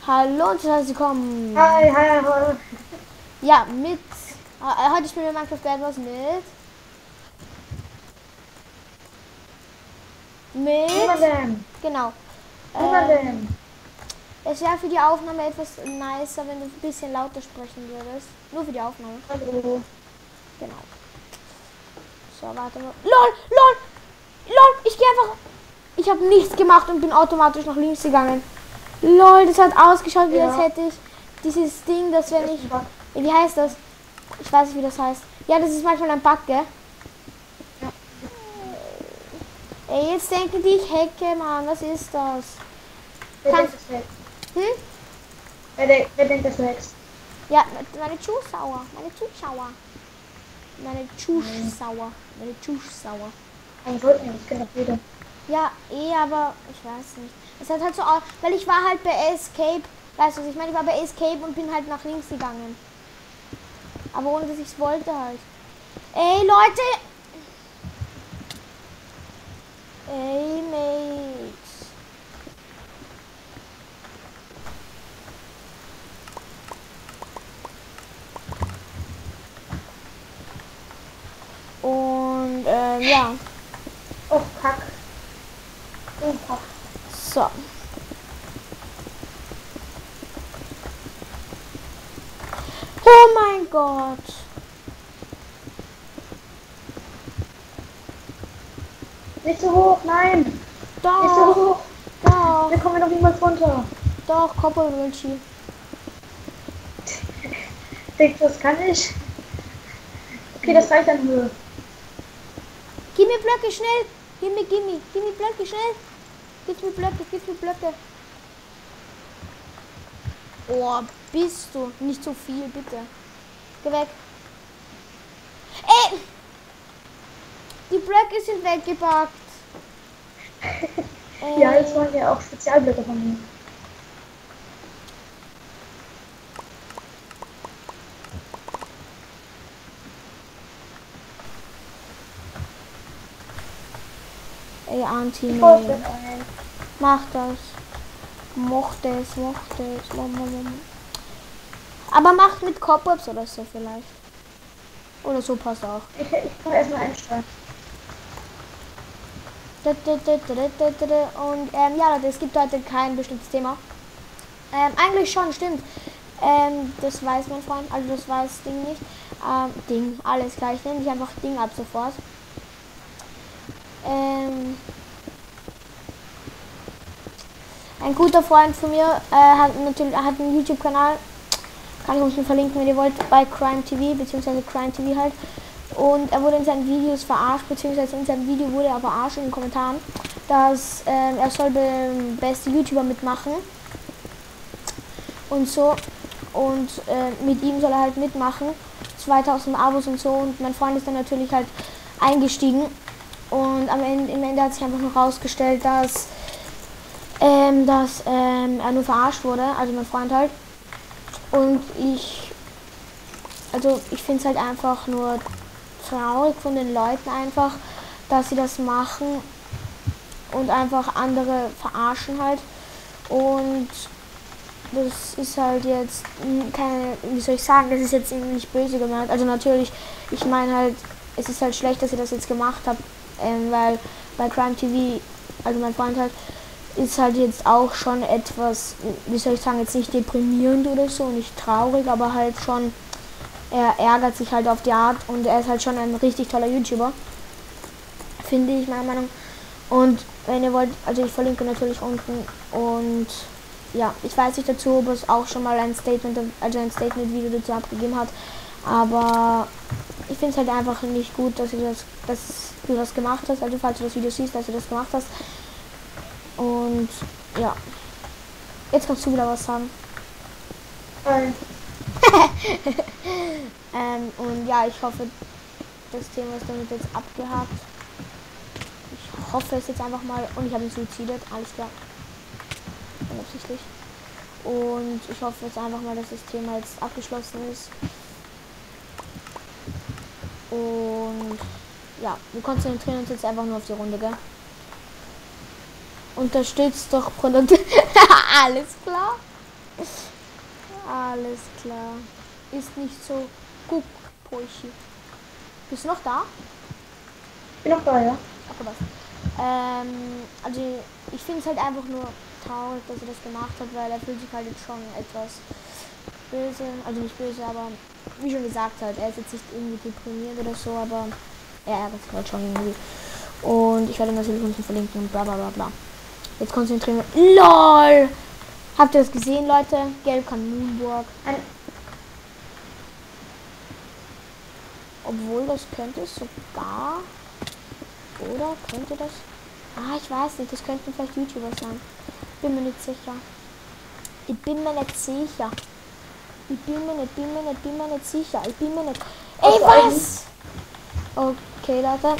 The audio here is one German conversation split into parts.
Hallo und herzlich willkommen. Hi, hi, hi. Ja, heute spielen wir Minecraft Bad Wars mit, Niemanden. genau. Niemanden. Es wäre für die Aufnahme etwas nicer, wenn du ein bisschen lauter sprechen würdest. Nur für die Aufnahme. Hallo. Genau. So, warte mal. LOL, ich gehe einfach. Ich habe nichts gemacht und bin automatisch nach links gegangen. LOL, das hat ausgeschaut, wie als Ja. hätte ich dieses Ding, das wenn ich. Wie heißt das? Ich weiß nicht, wie das heißt. Ja, das ist manchmal ein Bug, gell? Ja. Ey, jetzt denken die, ich hacke, Mann. Was ist das? Wer denkt, das wächst? Hm? Wer denkt, das wächst? Ja, meine Zuschauer. Meine Zuschauer. Warum sollten wir das? Kennt doch jeder. Ja, aber ich weiß nicht. Es hat halt so aus, weil ich war halt bei Escape, weißt du was ich meine? Ich war bei Escape und bin halt nach links gegangen. Aber ohne dass ich es wollte halt. Ey, Leute! Ey, Mate. Und, ja. Oh, Kack. Oh, Kack. So. Oh mein Gott. Nicht so hoch, nein. Nicht so Doch, hoch. doch, Wir kommen doch niemals runter. doch, Copperwilchi. Denkst du, das kann ich? Okay, das reicht an Höhe. Gib mir Blöcke, schnell. Gib mir Blöcke, schnell. Gib mir Blöcke. Oh, bist du. Nicht so viel, bitte. Geh weg. Ey! Die Blöcke sind weggebackt. Ja, das waren ja auch Spezialblöcke von mir. Ey, Auntie, Ich baue nee. ein. Mach das. Mochte es. Aber mach mit Cobwebs oder so vielleicht. Oder so passt auch. Ich kann erstmal einsteigen. Und ja, Leute, es gibt heute kein bestimmtes Thema. Eigentlich schon, stimmt. Das weiß mein Freund, also das weiß Ding nicht. Ding, alles gleich, nenne ich einfach Ding ab sofort. Ein guter Freund von mir hat einen YouTube-Kanal, kann ich unten verlinken, wenn ihr wollt, bei Crime TV, beziehungsweise Crime TV halt. Und er wurde in seinen Videos verarscht, beziehungsweise in seinem Video wurde er verarscht in den Kommentaren, dass er soll beim beste YouTuber mitmachen und so. Und mit ihm soll er halt mitmachen, 2000 Abos und so. Und mein Freund ist dann natürlich halt eingestiegen. Und im Ende hat sich einfach noch rausgestellt, dass er nur verarscht wurde, also mein Freund halt. Und ich finde es halt einfach nur traurig von den Leuten einfach, dass sie das machen und einfach andere verarschen halt. Und das ist halt jetzt keine, wie soll ich sagen, das ist jetzt irgendwie nicht böse gemeint. Also natürlich, ich meine halt, es ist halt schlecht, dass ihr das jetzt gemacht habt, weil bei Crime TV, also mein Freund halt, ist halt jetzt auch schon etwas, wie soll ich sagen, jetzt nicht deprimierend oder so, nicht traurig, aber halt schon, er ärgert sich halt auf die Art und er ist halt schon ein richtig toller YouTuber, finde ich, meiner Meinung. Und wenn ihr wollt, also ich verlinke natürlich unten und ja, ich weiß nicht dazu, ob es auch schon mal ein Statement-Video dazu abgegeben hat, aber ich finde es halt einfach nicht gut, dass du das gemacht hast, also falls du das Video siehst, dass du das gemacht hast. Und ja, jetzt kannst du wieder was sagen. Hi. Und ja, ich hoffe, das Thema ist damit jetzt abgehakt. Ich hoffe es jetzt einfach mal. Und ich habe ihn suizidet, alles klar. Unabsichtlich. Und ich hoffe jetzt einfach mal, dass das Thema jetzt abgeschlossen ist. Und ja, wir konzentrieren uns jetzt einfach nur auf die Runde, gell? Unterstützt doch Produkte. Alles klar. Alles klar. Ist nicht so guck, Pochi. Bist du noch da? Ich bin noch da, ja. Okay, was? Also ich finde es halt einfach nur traurig, dass er das gemacht hat, weil er fühlt sich halt jetzt schon etwas böse, also nicht böse, aber wie schon gesagt halt, er ist jetzt nicht irgendwie deprimiert oder so, aber er ärgert sich halt schon irgendwie. Und ich werde natürlich unten verlinken und bla bla bla bla. Jetzt konzentrieren wir. LOL! Habt ihr das gesehen, Leute? Gelb kann Moonburg. Obwohl das könnte es sogar. Oder könnte das? Ah, ich weiß nicht. Das könnten vielleicht YouTuber sein. Bin mir nicht sicher. Ich bin mir nicht sicher. Ich bin mir nicht sicher. Ich bin mir nicht. Ey, was? Okay, Leute.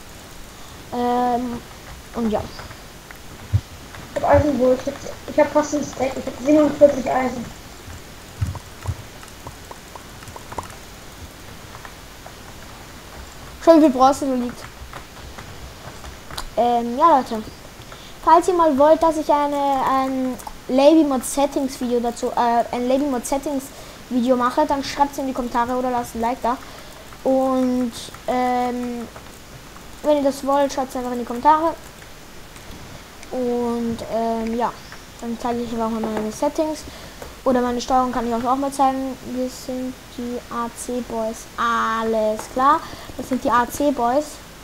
Und ja. Ich hab Eisenwohl. Ich hab fast ein Stack. Ich hab 47 Eisen. Schau, wie viel Bronze da liegt. Ja, Leute. Falls ihr mal wollt, dass ich ein Laby Mod Settings Video dazu, ein Laby Mod Settings Video mache, dann schreibt es in die Kommentare oder lasst ein Like da. Und wenn ihr das wollt, schreibt es einfach in die Kommentare. Und ja, dann zeige ich euch auch mal meine Settings. Oder meine Steuerung kann ich euch auch mal zeigen. Wir sind die AC Boys. Alles klar. Das sind die AC Boys.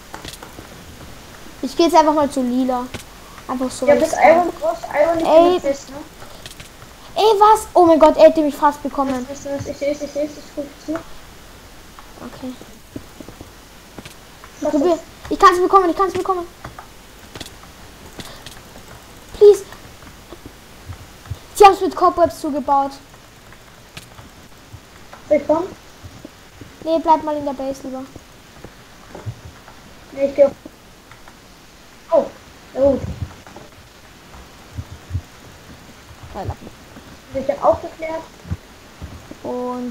Ich gehe jetzt einfach mal zu Lila. Einfach so. Ja, das Iron Cross, Iron nicht fest, ne? Ey, was? Oh mein Gott, er hätte mich fast bekommen. Ich sehe es, ich gucke zu. Okay. Ich kann es bekommen, Please. Sie haben es mit Cobwebs zugebaut. Willkommen. Nee, bleib mal in der Base lieber. Nee, ich gehe auf. Oh, na gut. Ich habe aufgeklärt. Und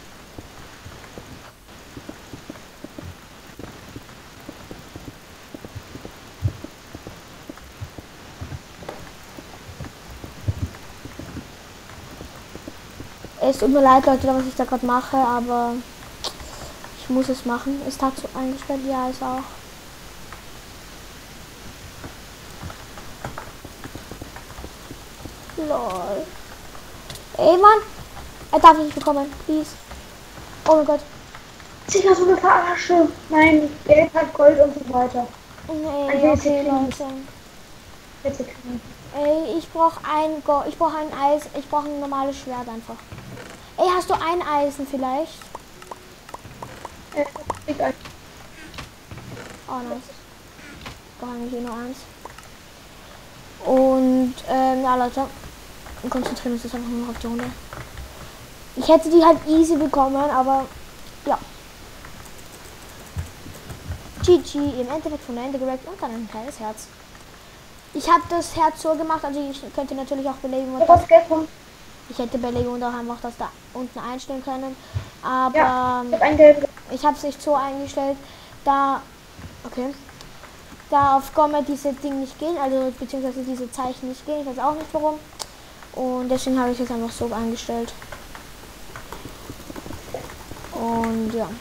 es tut mir leid, Leute, was ich da gerade mache, aber ich muss es machen. Ist dazu eingestellt? Ja, ist auch. Lol. Ey, Mann! Er darf nicht bekommen, please. Oh mein Gott. Sicher so eine Verarsche. Nein, Geld hat Gold und so weiter. Nee, okay, Leute. Bitte kriegen. Ey, ich brauche ein Eis. Ich brauche ein normales Schwert einfach. Ey, hast du ein Eisen vielleicht? Oh, nice. Ich brauche eigentlich nur eins. Und, ja, Leute. Wir konzentrieren uns jetzt einfach nur noch auf die Runde. Ich hätte die halt easy bekommen, aber, ja. GG, im Endeffekt von der Ende gerackt und dann ein kleines Herz. Ich habe das Herz so gemacht, also ich könnte natürlich auch belegen, ich hätte belegen und auch einfach das da unten einstellen können, aber ja, ich habe es nicht so eingestellt, da, okay, da auf Gomme diese Dinge nicht gehen, also beziehungsweise diese Zeichen nicht gehen, ich weiß auch nicht warum, und deswegen habe ich es einfach so eingestellt. Und ja.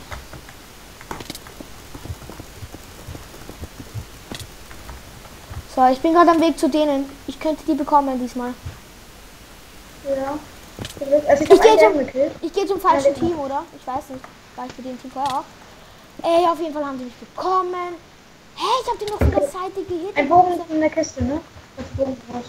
So, ich bin gerade am Weg zu denen. Ich könnte die bekommen diesmal. Ja. Also ich gehe zum falschen Team, oder? Ich weiß nicht. War ich bei dem Team vorher auch? Ey, auf jeden Fall haben die mich bekommen. Hey, ich habe den noch von der Seite gehittet. Ein Bogen in der Kiste, ne? Das Bogen raus.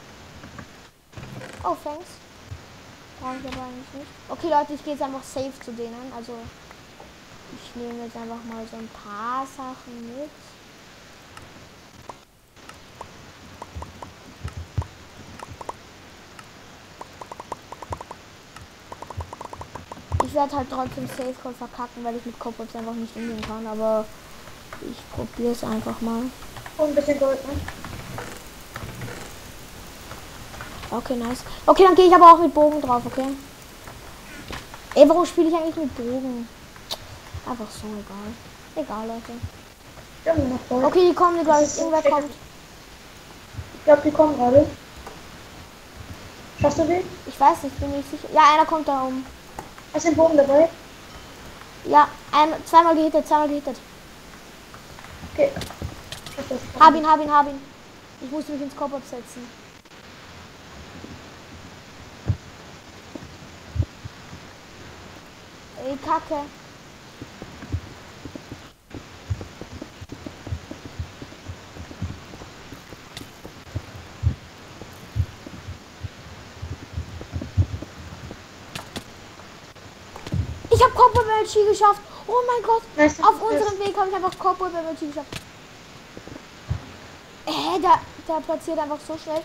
Oh, thanks. Brauche ich aber eigentlich nicht. Okay, Leute, ich gehe jetzt einfach safe zu denen. Also, ich nehme jetzt einfach mal so ein paar Sachen mit. Ich werde halt trotzdem Safe Call verkacken, weil ich mit Cobwebs einfach nicht umgehen kann, aber ich probiere es einfach mal. Und ein bisschen Gold, ne? Okay, nice. Okay, dann gehe ich aber auch mit Bogen drauf, okay? Ey, warum spiele ich eigentlich mit Bogen? Einfach so, egal. Egal, Leute. Ja, noch voll. Okay, die kommen, glaube ich. Irgendwer kommt. Ich glaube, die kommen gerade. Hast du den? Ich weiß nicht, bin nicht sicher. Ja, einer kommt da oben. Hast du den Bogen dabei? Ja, zweimal gehittet, zweimal gehittet. Okay. Hab ihn. Ich muss mich ins Kopf absetzen. Ey, Kacke. Ich habe Copper Belchi geschafft. Oh mein Gott. Nice, Auf unserem Weg habe ich einfach Copper Belchi geschafft. Der platziert einfach so schnell.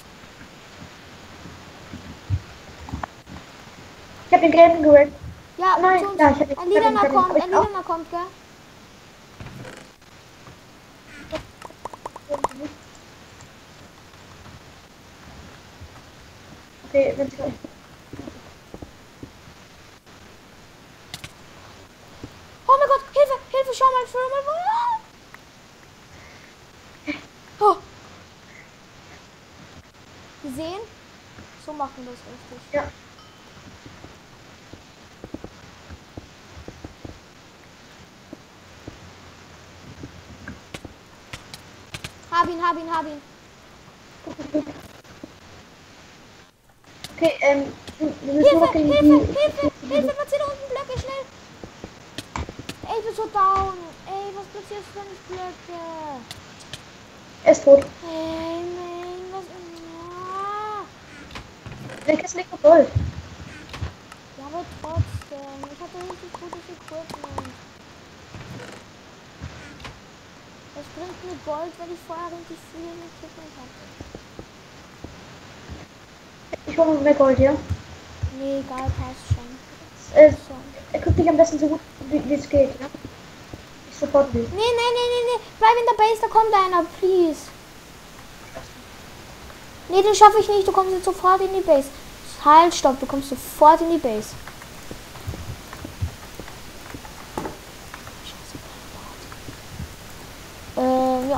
Ich habe den gelben geholt. Ja, Nein, zu uns. ja, ich hab den- Ein Lilaner hab den- kommt, hab ich ein auch. Lilaner kommt, gell? Okay, wenn sie Oh mein Gott, Hilfe, schau mal. Oh. Gesehen? So machen wir das richtig. Ja. Hab ihn. Okay, wir müssen noch gegen Hilfe, platziert unten Blöcke, schnell. Ey, du bist so down. Ey, was platzierst du denn nicht Blöcke? Er ist tot. Ey, nein, was... Der Kessel liegt auf Gold. Ja, aber trotzdem. Ich hatte richtig gutes Equipment. Was bringt mir Gold, wenn ich vorher richtig viel Equipment hatte? Ich hole noch mehr Gold, ja? Nee, egal, passt schon. So. Er guckt dich am besten so gut, wie es geht, ja? Ich support dich. Nee. Bleib in der Base, da kommt einer, please. Nee, den schaffe ich nicht. Du kommst jetzt sofort in die Base. Halt, stopp, du kommst sofort in die Base. Ja.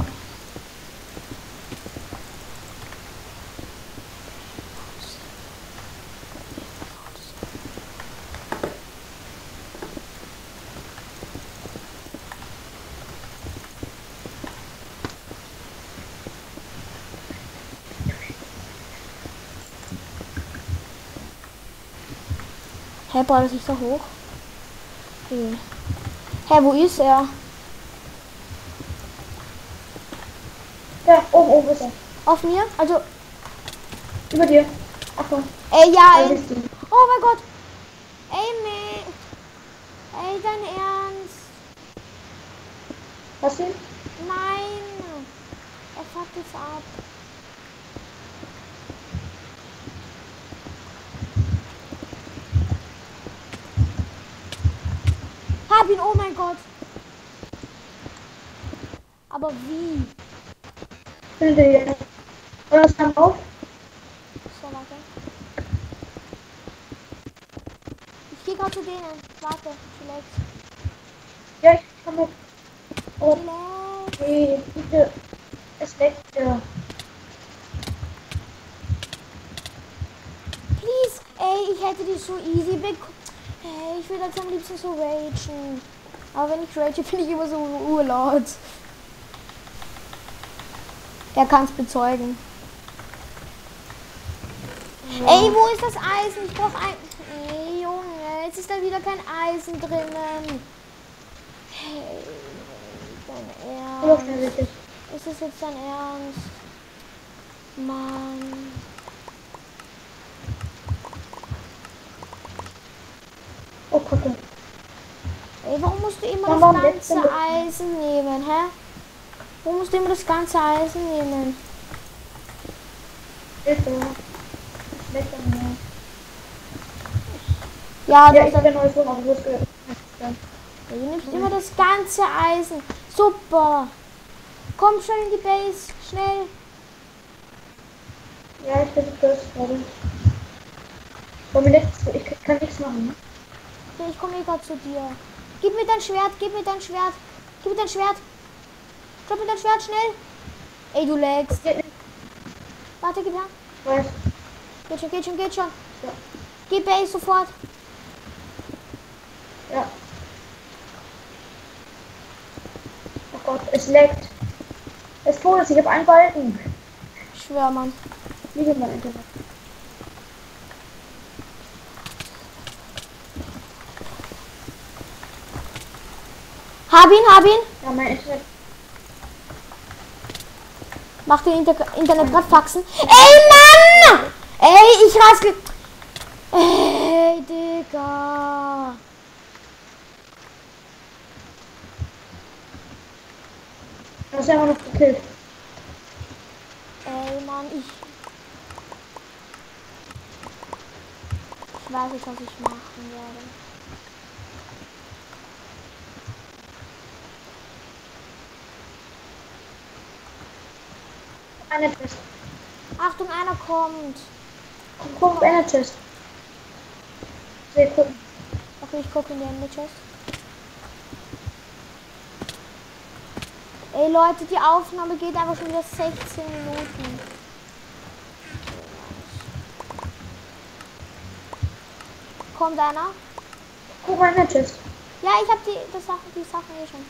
Hä, boah, das ist so hoch. Okay. Hä, wo ist er? Ja, oben ist er. Auf mir? Also, Über dir. Achtung. ja, Da bist du. oh mein Gott. Ey, nee. Ey, dein Ernst? Hast du ihn? Nein. Er fuckt jetzt ab. Hab ihn, oh mein Gott. Aber wie? Hinter dir. Und das kam auf. So, warte. Ich geh grad zu denen. Warte, vielleicht. Ja, ich komm mit. Oh, Vielleicht. nee, bitte. Es leckt ja. Please. Ey, ich hätte die so easy bekommen. Hey, ich will jetzt am liebsten so ragen. Aber wenn ich rage, finde ich immer so urlaut. Er kann es bezeugen. Ja. Ey, wo ist das Eisen? Ich brauche ein... Ey, Junge, jetzt ist da wieder kein Eisen drinnen. Hey, dein Ernst? Ist das jetzt dein Ernst? Mann. Oh, Kacke. Ey, warum musst du immer Warum das letzte ganze Eisen nehmen, hä? Warum musst du immer das ganze Eisen nehmen? Hilfe. Es leckt an mir. Ja, Ja, du, ich hab ja neues Wohn, aber du hast gehört. du nimmst immer das ganze Eisen. Super. Komm schnell in die Base. Schnell. Ja, ich versuche das gerade. Aber mir nichts, ich kann nichts machen. Ne? Okay, ich komme eh gerade zu dir. Gib mir dein Schwert, gib mir dein Schwert. Gib mir dein Schwert. Gib mir dein Schwert, schnell. Ey, du lagst. Geht nicht. Warte, gib her. Ich weiß. Geht schon. Ja. Geh Base sofort. Ja. Oh Gott, es leckt. Es tut es, ich habe einen Balken. Ich schwör, Mann. Liege mein Internet. Hab ihn. Ja, mein Internet. Mach den Internet grad faxen. Ey, Mann! Ey, ich raste. Ey, Digga. Das ist einfach noch gekillt. Ey, Mann, ich weiß nicht, was ich machen werde. Eine Chest. Achtung, einer kommt. Guck auf eine Chest. Sehr cool. Okay, ich gucke in die Ende Chest. Ey, Leute, die Aufnahme geht einfach schon wieder 16 Minuten. Kommt einer? Guck mal eine Chest. Ja, ich hab die Sachen eh schon.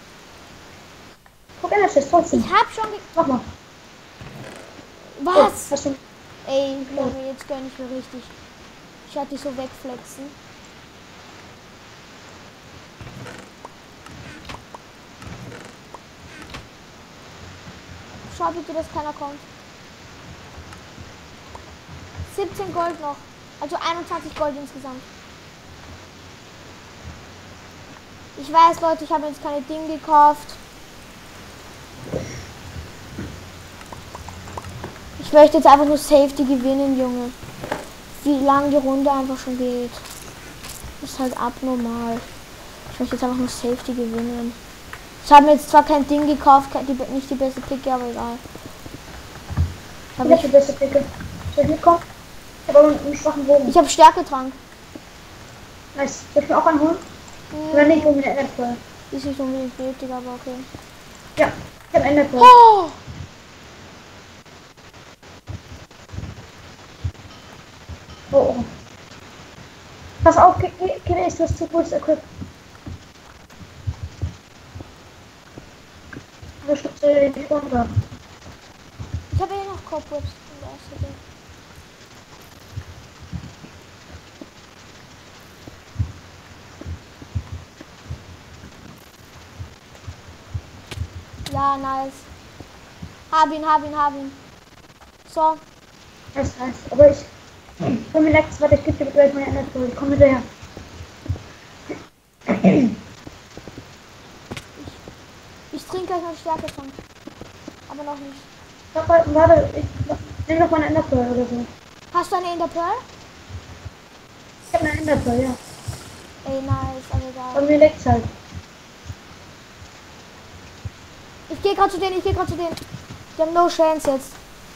Guck eine Chest trotzdem. Ich hab schon Mach mal. Was? Oh, hast du. Ey, Junge, jetzt gönn ich mir richtig. Ich hatte dich so wegflexen. Schau bitte, dass keiner kommt. 17 Gold noch. Also 21 Gold insgesamt. Ich weiß, Leute, ich habe jetzt keine Dinge gekauft. Ich möchte jetzt einfach nur Safety gewinnen, Junge. Wie lange die Runde einfach schon geht. Das ist halt abnormal. Ich möchte jetzt einfach nur Safety gewinnen. Ich habe mir jetzt zwar kein Ding gekauft, nicht die beste Picke, aber egal. Ich habe die beste Picke. Soll ich mitkommen? Ich habe aber einen schwachen Bogen. Ich habe Stärketrank. Nice. Soll ich mir auch einen holen? Oder nicht, um eine Enderpearl. Ist nicht unbedingt nötig, aber okay. Ja, ich habe eine Enderpearl. Oh! Oh, oh. Pass auf, Kenne ist das zu groß equipped. Du schubst den runter. Ich habe eh noch Cobwebs in der ersten Ding. Ja, nice. Hab ihn. So. Das heißt, aber ich komm mir letztes, warte, ich gebe dir gleich meine Enderpearl. Komm hinterher. Ich trinke gleich noch Stärketrank. Aber noch nicht. Warte, ich nimm doch meine Enderpearl oder so. Hast du eine in der Pearl? Ich habe eine Enderpearl, ja. Ey, nice, aber egal. Aber mir leckt's halt. Ich gehe gerade zu denen. Die haben no chance jetzt.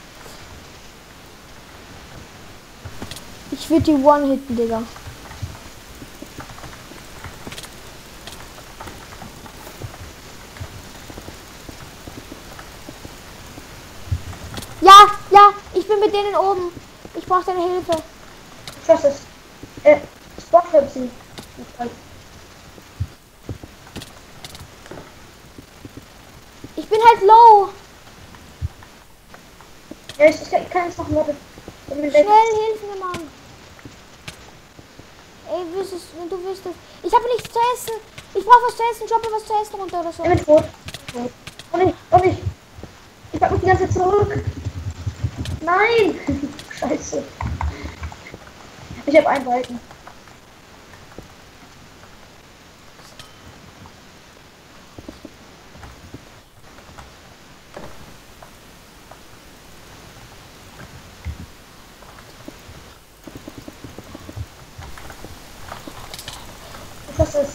Ich würde die One-Hitten, Digga. Ja, ich bin mit denen oben. Ich brauche deine Hilfe. Was ist? Spottrap sie. Ich bin halt low. Ja, ich kann jetzt noch Leute. Schnell, hilf mir, Mann. Ey, wenn du wüsstest. Ich habe nichts zu essen. Ich brauche was zu essen. Droppe was zu essen runter oder so. Ich bin tot. Und ich. Ich pack mich die ganze Zeit zurück. Nein! Scheiße. Ich habe einen Balken. Was ist?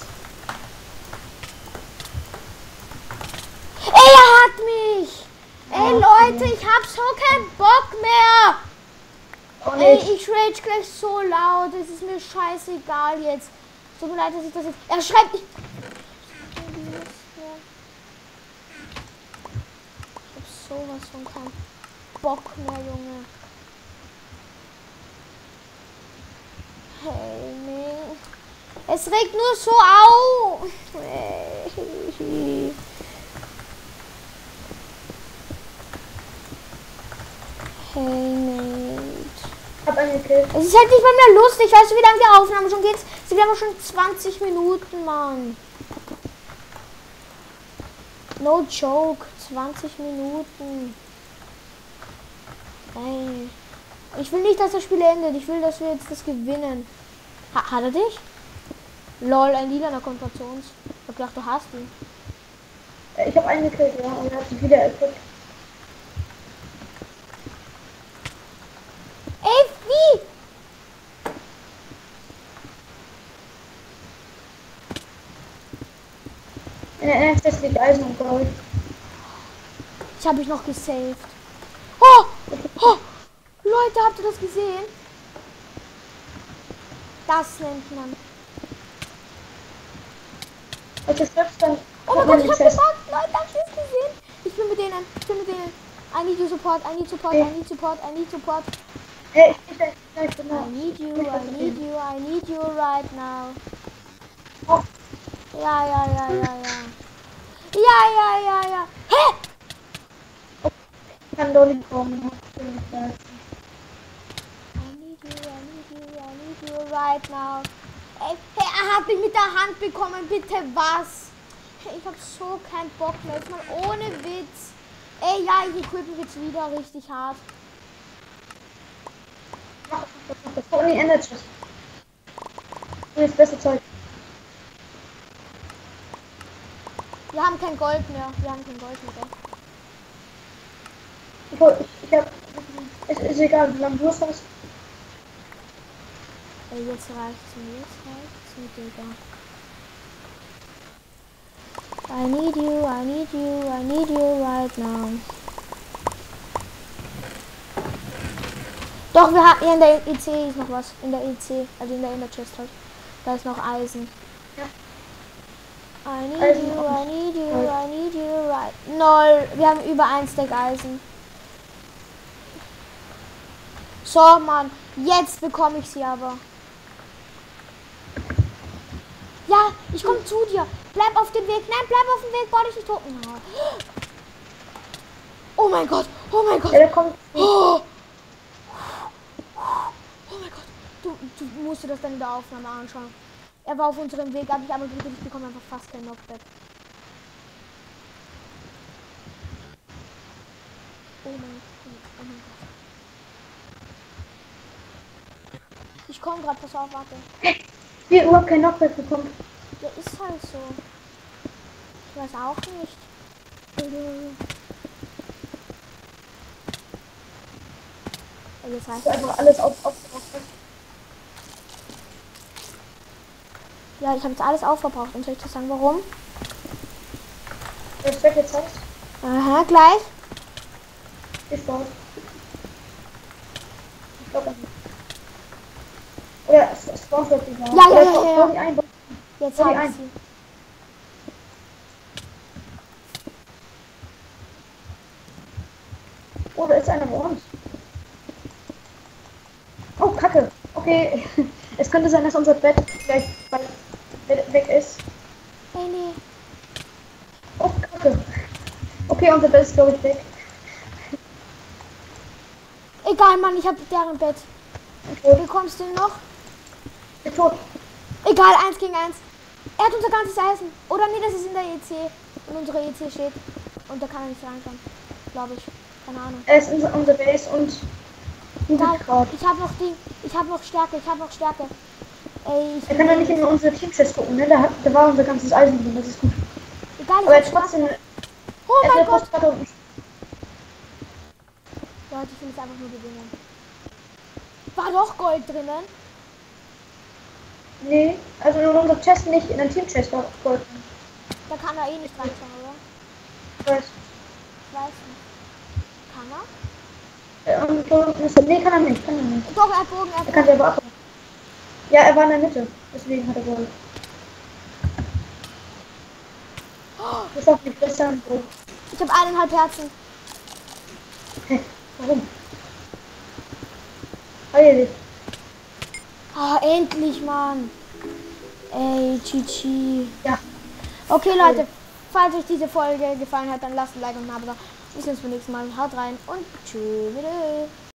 Ey, er hat mich. Ey, Leute, ich hab so keinen Bock mehr. Oh, Ey, nicht. ich rage gleich so laut. Es ist mir scheißegal jetzt. Tut mir leid, dass ich das jetzt... Er schreibt... Ich hab sowas von keinen Bock mehr, Junge. Ming. Es regt nur so auf. Hey, Mate. Hab einen gekillt. Es ist halt nicht mal mehr lustig. Weißt du, wie lange die Aufnahme schon geht? Wir haben schon 20 Minuten, Mann. No joke. 20 Minuten. Ey. Ich will nicht, dass das Spiel endet. Ich will, dass wir jetzt das gewinnen. Hat er dich? Lol, ein lilaner Konfrontations. Ich hab gedacht, du hast ihn. Ich habe einen gekillt, ja, und er hat sich wieder equipped. Ey, wie? In der NFS liegt Eisen und Gold. Ich habe mich noch gesaved. Oh! Oh! Leute, habt ihr das gesehen? Das nennt man. Und das trifft dann. Oh mein Gott, ich hab gebackt. Leute, habt ihr das gesehen? Ich bin mit denen. I need you support, I need support, I need support, I need support. Hey, ich bin da. I need you, I need you, I need you right now. Oh. Ja. Ja. Hä? Ich kann doch nicht kommen. I need you right now. Ey, er hat mich mit der Hand bekommen, bitte was? Ich hab so keinen Bock mehr, jetzt mal ohne Witz. Ey, ja, ich equip mich jetzt wieder richtig hart. Das war nie Energy. Und das beste Zeug. Wir haben kein Gold mehr, gell? Ich hab. Es ist egal, wie lange du es hast. Ey, jetzt reicht's mir, Digga. I need you right now. Doch, wir haben hier in der EC ist noch was. In der EC, also in der Chest halt. Da ist noch Eisen. Ja. I need you right. Null. Wir haben über 1 Stack Eisen. So, Mann. Jetzt bekomme ich sie aber. Ja, ich komme zu dir. Bleib auf dem Weg. Nein, bleib auf dem Weg. Bau dich nicht tot. Oh mein Gott. Ja, der kommt. Oh mein Gott. Du musst dir das dann in der Aufnahme anschauen. Er war auf unserem Weg, aber ich bekomme einfach fast kein Knockback. Oh mein Gott. Ich komme gerade, pass auf, warte. Wir überhaupt kein Knockback bekommen. Ja, ist halt so. Ich weiß auch nicht. Jetzt reicht Einfach alles auf. Ja, ich habe jetzt alles aufverbraucht. Und soll ich das sagen, warum? Das wird jetzt heißt. Aha, gleich. Ist raus. Ich glaube nicht. Oder es spawnt wirklich mal. Ja. Jetzt habe ich sie. Oh, da ist einer bei uns. Oh, Kacke. Okay. Es könnte sein, dass unser Bett gleich weg ist. Nee. Oh, Kacke. Okay, unser Bett ist, glaube ich, weg. Egal, Mann, ich habe deren Bett. Okay. Wie kommst du denn noch? Ich bin tot. Egal, 1 gegen 1. Er hat unser ganzes Eisen. Oder nee, das ist in der EC. Und unsere EC steht. Und da kann er nicht reinkommen. Glaube ich. Keine Ahnung. Er ist unser Base und... Egal, ich habe noch Stärke. Ey, er kann ja nicht in unsere Teamchest gucken, ne? Da war unser ganzes Eisen drin, das ist gut. Egal, aber jetzt trotzdem... Oh mein Gott! Leute, ich will es einfach nur gewinnen. War doch Gold drinnen? Nee, also in unserer Chest nicht, in der Teamchest war Gold. Da kann er eh nicht reinschauen, oder? Ich weiß. Ich weiß nicht. Kann er? Nee, kann er nicht. Doch, er hat Bogen, Er kann selber ab. Ja, er war in der Mitte, deswegen hat er Gold. Das ist auch nicht besser. Ich habe 1,5 Herzen. Hä? Warum? Heil dich. Ah, endlich, Mann. Ey, Chichi. Ja. Okay, Leute, falls euch diese Folge gefallen hat, dann lasst ein Like und ein Abo da. Wir sehen uns beim nächsten Mal. Haut rein und tschüss.